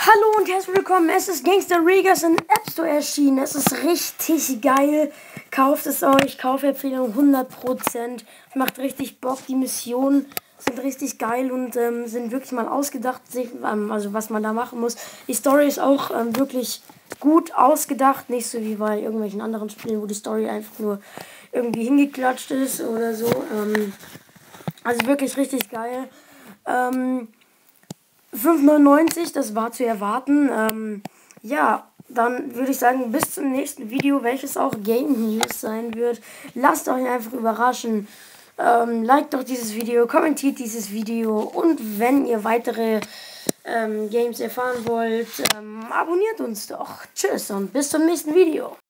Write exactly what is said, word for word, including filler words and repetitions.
Hallo und herzlich willkommen. Es ist Gangster Regas in App Store erschienen. Es ist richtig geil. Kauft es euch. Kaufempfehlung hundert Prozent. Macht richtig Bock. Die Missionen sind richtig geil und ähm, sind wirklich mal ausgedacht, sich, ähm, also was man da machen muss. Die Story ist auch ähm, wirklich gut ausgedacht. Nicht so wie bei irgendwelchen anderen Spielen, wo die Story einfach nur irgendwie hingeklatscht ist oder so. Ähm, also wirklich richtig geil. Ähm, fünf neunundneunzig, das war zu erwarten. Ähm, ja, dann würde ich sagen, bis zum nächsten Video, welches auch Game News sein wird. Lasst euch einfach überraschen. Ähm, liked doch dieses Video, kommentiert dieses Video und wenn ihr weitere ähm, Games erfahren wollt, ähm, abonniert uns doch. Tschüss und bis zum nächsten Video.